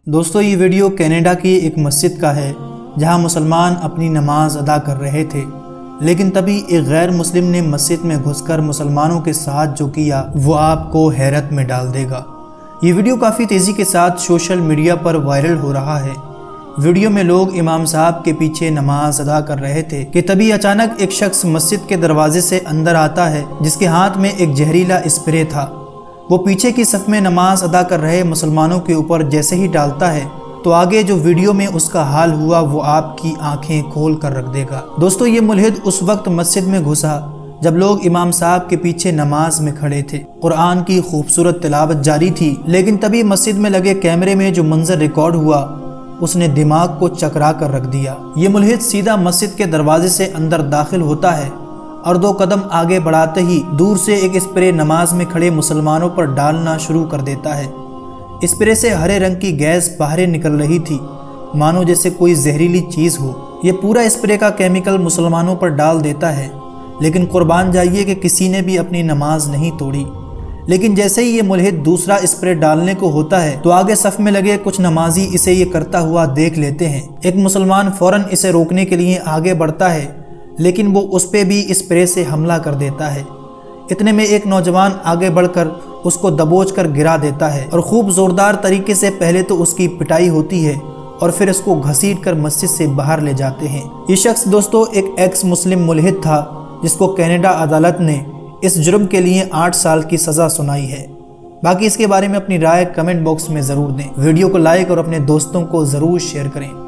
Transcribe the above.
دوستو یہ video Canada کی ایک مسجد کا ہے جہاں مسلمان اپنی نماز ادا کر رہے تھے، لیکن تبھی ایک غیر مسلم نے مسجد میں گھس کر مسلمانوں کے ساتھ جو کیا وہ آپ کو حیرت میں ڈال دے گا۔ یہ ویڈیو کافی تیزی کے ساتھ سوشل میڈیا پر وائرل ہو رہا ہے۔ ویڈیو میں لوگ امام صاحب کے پیچھے نماز ادا کر رہے تھے کہ تبھی اچانک ایک شخص مسجد کے دروازے سے اندر آتا ہے جس کے ہاتھ میں ایک زہریلا اسپرے تھا۔ وہ پیچھے کی صف میں نماز ادا کر رہے مسلمانوں کے اوپر جیسے ہی ڈالتا ہے تو آگے جو ویڈیو میں اس کا حال ہوا وہ آپ کی آنکھیں کھول کر رکھ دے گا۔ دوستو یہ ملحد اس وقت مسجد میں گھسا جب لوگ امام صاحب کے پیچھے نماز میں کھڑے تھے، قرآن کی خوبصورت تلاوت جاری تھی، لیکن تبھی مسجد میں لگے کیمرے میں جو منظر ریکارڈ ہوا اس نے دماغ کو چکرا کر رکھ دیا۔ یہ ملحد سیدھا مسجد کے دروازے سے اندر داخل ہوتا ہے اور 2 قدم آگے بڑھاتے ہی دور سے ایک اسپرے نماز میں کھڑے مسلمانوں پر ڈالنا شروع کر دیتا ہے۔ اسپرے سے ہرے رنگ کی گیس باہر نکل رہی تھی، مانو جیسے کوئی زہریلی چیز ہو۔ یہ پورا اسپرے کا کیمیکل مسلمانوں پر ڈال دیتا ہے، لیکن قربان جائیے کہ کسی نے بھی اپنی نماز نہیں توڑی۔ لیکن جیسے ہی یہ ملحد دوسرا اسپرے ڈالنے کو ہوتا ہے تو آگے صف میں لگے کچھ نمازی اسے یہ کرتا ہوا دیکھ لیتے ہیں۔ ایک مسلمان فوراً اسے روکنے کے لیے آگے بڑھتا ہے، لیکن وہ اس پہ بھی اسپرے سے حملہ کر دیتا ہے۔ اتنے میں ایک نوجوان آگے بڑھ کر اس کو دبوچ کر گرا دیتا ہے اور خوب زوردار طریقے سے پہلے تو اس کی پٹائی ہوتی ہے اور پھر اس کو گھسیٹ کر مسجد سے باہر لے جاتے ہیں۔ یہ شخص دوستو ایک ایکس مسلم ملحد تھا جس کو کینیڈا عدالت نے اس جرم کے لیے 8 سال کی سزا سنائی ہے۔ باقی اس کے بارے میں اپنی رائے کمنٹ باکس میں ضرور دیں۔ ویڈیو کو لائک اور اپنے دوستوں کو ضرور شیئر کریں۔